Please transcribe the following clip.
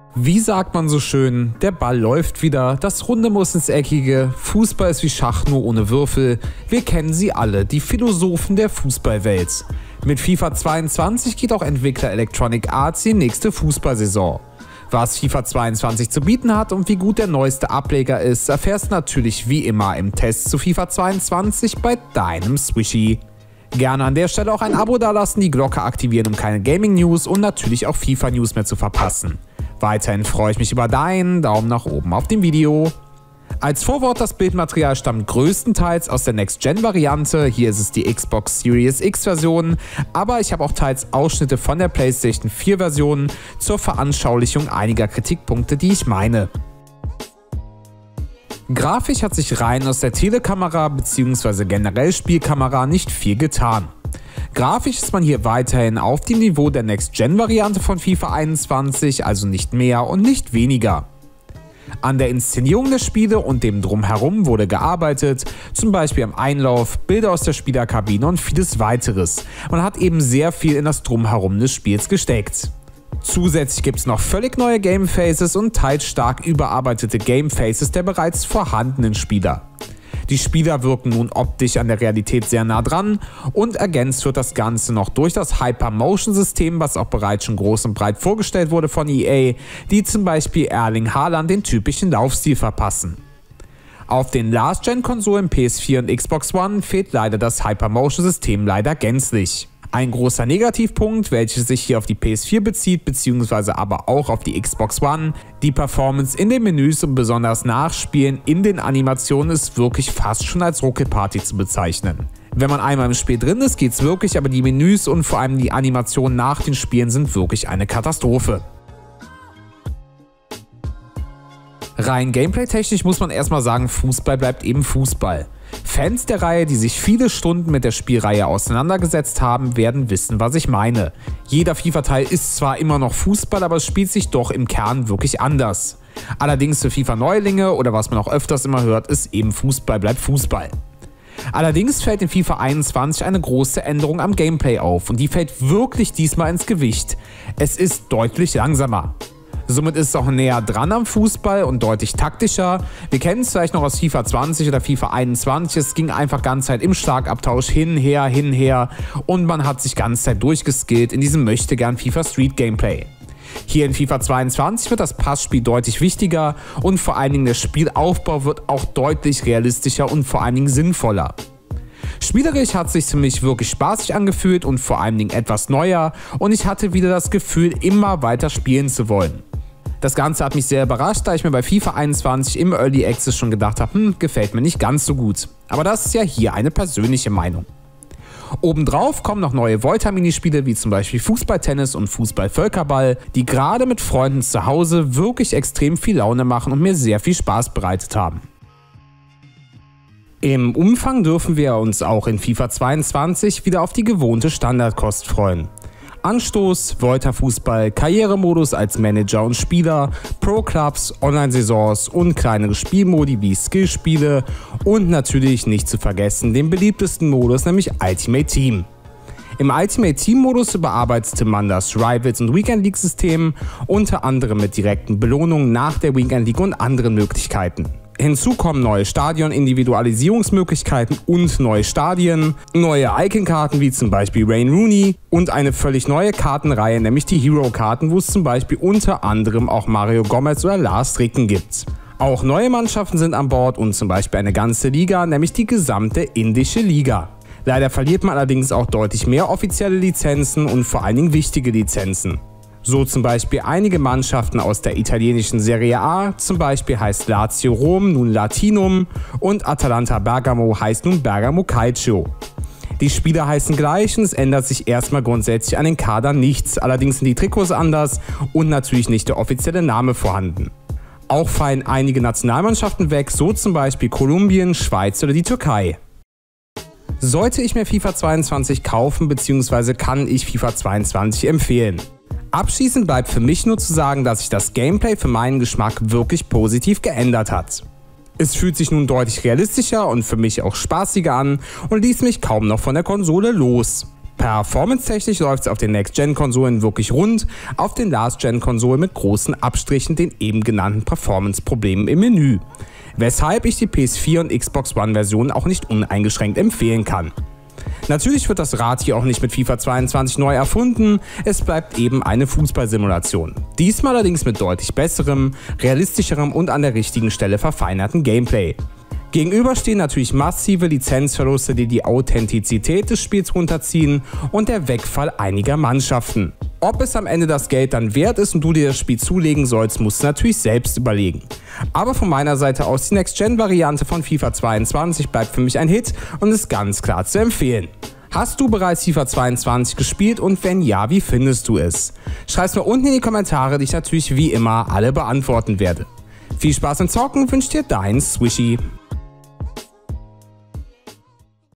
Wie sagt man so schön, der Ball läuft wieder, das Runde muss ins Eckige, Fußball ist wie Schach nur ohne Würfel, wir kennen sie alle, die Philosophen der Fußballwelt. Mit FIFA 22 geht auch Entwickler Electronic Arts die nächste Fußballsaison. Was FIFA 22 zu bieten hat und wie gut der neueste Ableger ist, erfährst du natürlich wie immer im Test zu FIFA 22 bei deinem Swishy. Gerne an der Stelle auch ein Abo dalassen, die Glocke aktivieren, um keine Gaming-News und natürlich auch FIFA-News mehr zu verpassen. Weiterhin freue ich mich über deinen Daumen nach oben auf dem Video. Als Vorwort, das Bildmaterial stammt größtenteils aus der Next-Gen-Variante, hier ist es die Xbox Series X-Version, aber ich habe auch teils Ausschnitte von der PlayStation 4-Version zur Veranschaulichung einiger Kritikpunkte, die ich meine. Grafisch hat sich rein aus der Telekamera bzw. generell Spielkamera nicht viel getan. Grafisch ist man hier weiterhin auf dem Niveau der Next-Gen-Variante von FIFA 21, also nicht mehr und nicht weniger. An der Inszenierung der Spiele und dem Drumherum wurde gearbeitet, zum Beispiel am Einlauf, Bilder aus der Spielerkabine und vieles weiteres. Man hat eben sehr viel in das Drumherum des Spiels gesteckt. Zusätzlich gibt es noch völlig neue Gamefaces und teils stark überarbeitete Gamefaces der bereits vorhandenen Spieler. Die Spieler wirken nun optisch an der Realität sehr nah dran und ergänzt wird das Ganze noch durch das Hypermotion-System, was auch bereits schon groß und breit vorgestellt wurde von EA, die zum Beispiel Erling Haaland den typischen Laufstil verpassen. Auf den Last-Gen-Konsolen PS4 und Xbox One fehlt leider das Hypermotion-System leider gänzlich. Ein großer Negativpunkt, welcher sich hier auf die PS4 bezieht, beziehungsweise aber auch auf die Xbox One. Die Performance in den Menüs und besonders Nachspielen in den Animationen ist wirklich fast schon als Ruckelparty zu bezeichnen. Wenn man einmal im Spiel drin ist, geht's wirklich, aber die Menüs und vor allem die Animationen nach den Spielen sind wirklich eine Katastrophe. Rein gameplay-technisch muss man erstmal sagen, Fußball bleibt eben Fußball. Fans der Reihe, die sich viele Stunden mit der Spielreihe auseinandergesetzt haben, werden wissen, was ich meine. Jeder FIFA-Teil ist zwar immer noch Fußball, aber es spielt sich doch im Kern wirklich anders. Allerdings für FIFA-Neulinge oder was man auch öfters immer hört, ist eben Fußball bleibt Fußball. Allerdings fällt in FIFA 21 eine große Änderung am Gameplay auf und die fällt wirklich diesmal ins Gewicht. Es ist deutlich langsamer. Somit ist es auch näher dran am Fußball und deutlich taktischer. Wir kennen es vielleicht noch aus FIFA 20 oder FIFA 21. Es ging einfach ganze Zeit im Schlagabtausch hin, her und man hat sich ganze Zeit durchgeskillt in diesem möchtegern FIFA Street Gameplay. Hier in FIFA 22 wird das Passspiel deutlich wichtiger und vor allen Dingen der Spielaufbau wird auch deutlich realistischer und vor allen Dingen sinnvoller. Spielerisch hat es sich für mich wirklich spaßig angefühlt und vor allen Dingen etwas neuer und ich hatte wieder das Gefühl, immer weiter spielen zu wollen. Das Ganze hat mich sehr überrascht, da ich mir bei FIFA 21 im Early Access schon gedacht habe, gefällt mir nicht ganz so gut. Aber das ist ja hier eine persönliche Meinung. Obendrauf kommen noch neue Volta-Minispiele wie zum Beispiel Fußball-Tennis und Fußball-Völkerball, die gerade mit Freunden zu Hause wirklich extrem viel Laune machen und mir sehr viel Spaß bereitet haben. Im Umfang dürfen wir uns auch in FIFA 22 wieder auf die gewohnte Standardkost freuen. Anstoß, Volta-Fußball, Karrieremodus als Manager und Spieler, Pro-Clubs, Online-Saisons und kleinere Spielmodi wie Skillspiele und natürlich nicht zu vergessen den beliebtesten Modus, nämlich Ultimate Team. Im Ultimate Team Modus überarbeitete man das Rivals- und Weekend League-System, unter anderem mit direkten Belohnungen nach der Weekend League und anderen Möglichkeiten. Hinzu kommen neue Stadion-Individualisierungsmöglichkeiten und neue Stadien, neue Icon-Karten wie zum Beispiel Wayne Rooney und eine völlig neue Kartenreihe, nämlich die Hero-Karten, wo es zum Beispiel unter anderem auch Mario Gomez oder Lars Ricken gibt. Auch neue Mannschaften sind an Bord und zum Beispiel eine ganze Liga, nämlich die gesamte indische Liga. Leider verliert man allerdings auch deutlich mehr offizielle Lizenzen und vor allen Dingen wichtige Lizenzen. So zum Beispiel einige Mannschaften aus der italienischen Serie A, zum Beispiel heißt Lazio Rom nun Latinum und Atalanta Bergamo heißt nun Bergamo Calcio. Die Spieler heißen gleich und es ändert sich erstmal grundsätzlich an den Kadern nichts, allerdings sind die Trikots anders und natürlich nicht der offizielle Name vorhanden. Auch fallen einige Nationalmannschaften weg, so zum Beispiel Kolumbien, Schweiz oder die Türkei. Sollte ich mir FIFA 22 kaufen bzw. kann ich FIFA 22 empfehlen? Abschließend bleibt für mich nur zu sagen, dass sich das Gameplay für meinen Geschmack wirklich positiv geändert hat. Es fühlt sich nun deutlich realistischer und für mich auch spaßiger an und ließ mich kaum noch von der Konsole los. Performance-technisch läuft es auf den Next-Gen-Konsolen wirklich rund, auf den Last-Gen-Konsolen mit großen Abstrichen den eben genannten Performance-Problemen im Menü. Weshalb ich die PS4 und Xbox One-Version auch nicht uneingeschränkt empfehlen kann. Natürlich wird das Rad hier auch nicht mit FIFA 22 neu erfunden, es bleibt eben eine Fußballsimulation. Diesmal allerdings mit deutlich besserem, realistischerem und an der richtigen Stelle verfeinerten Gameplay. Gegenüber stehen natürlich massive Lizenzverluste, die die Authentizität des Spiels runterziehen und der Wegfall einiger Mannschaften. Ob es am Ende das Geld dann wert ist und du dir das Spiel zulegen sollst, musst du natürlich selbst überlegen. Aber von meiner Seite aus, die Next-Gen-Variante von FIFA 22 bleibt für mich ein Hit und ist ganz klar zu empfehlen. Hast du bereits FIFA 22 gespielt und wenn ja, wie findest du es? Schreib's mir unten in die Kommentare, die ich natürlich wie immer alle beantworten werde. Viel Spaß im Zocken wünscht dir dein Swishy.